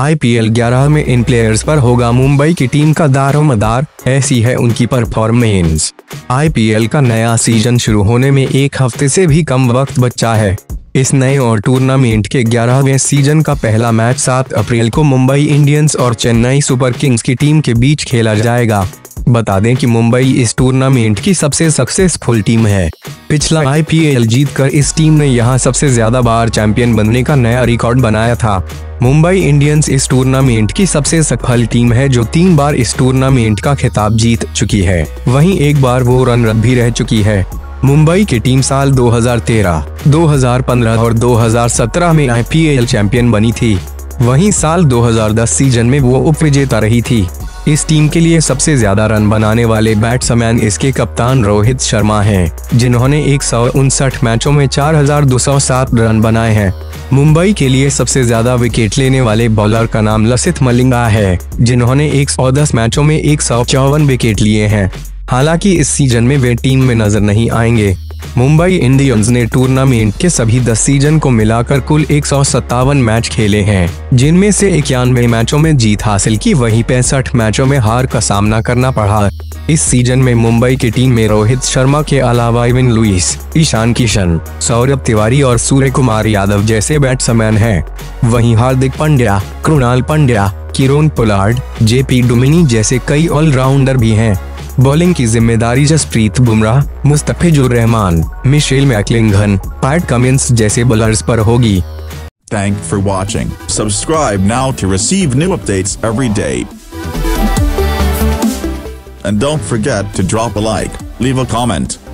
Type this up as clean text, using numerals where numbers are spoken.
IPL 11 में इन players पर होगा मुंबई की टीम का दारोमदार, ऐसी है उनकी परफॉर्मेंस। IPL का नया सीजन शुरू होने में एक हफ्ते से भी कम वक्त बचा है। इस नए और टूर्नामेंट के 11वें सीजन का पहला मैच 7 अप्रैल को मुंबई इंडियंस और चेन्नई सुपर किंग्स की टीम के बीच खेला जाएगा। बता दें कि मुंबई इस टूर्नामेंट की सबसे सक्सेसफुल टीम है। पिछला IPL जीतकर इस टीम ने यहां सबसे ज्यादा बार चैंपियन बनने का नया रिकॉर्ड बनाया था। मुंबई इंडियंस इस टूर्नामेंट की सबसे सफल टीम है जो 3 बार इस टूर्नामेंट का खिताब जीत चुकी है। वहीं एक बार वो रनर भी रह चुकी है। मुंबई की टीम साल 2013, 2015 और 2017 में IPL चैंपियन बनी थी। वहीं साल 2010 सीजन में वो उपविजेता रही थी। इस टीम के लिए सबसे ज्यादा रन बनाने वाले बैट्समैन इसके कप्तान रोहित शर्मा हैं, जिन्होंने 159 मैचों में 4207 रन बनाए हैं। मुंबई के लिए सबसे ज्यादा विकेट लेने वाले बॉलर का नाम लसिथ मलिंगा है, जिन्होंने 110 मैचों में 154 विकेट लिए हैं। हालांकि इस सीजन में वे टीम में नजर नहीं आएंगे। मुंबई इंडियंस ने टूर्नामेंट के सभी 10 सीजन को मिलाकर कुल 157 मैच खेले हैं, जिनमें से 91 मैचों में जीत हासिल की, वहीं 65 मैचों में हार का सामना करना पड़ा। इस सीजन में मुंबई की टीम में रोहित शर्मा के अलावा इविन लुइस, ईशान किशन, सौरभ तिवारी और सूर्य कुमार यादव जैसे बैट्समैन हैं। वहीं Hardik Pandya, Krunal Pandya, Kieron Pollard, JP Duminy जैसे कई ऑलराउंडर भी हैं। बॉलिंग की जिम्मेदारी Jasprit Bumrah, Mustafizur Rahman, Mitchell McClenaghan, Pat Cummins जैसे बॉलर्स पर होगी। Thanks for watching. Subscribe now to receive new updates every day. And don't forget to drop a like, leave a comment.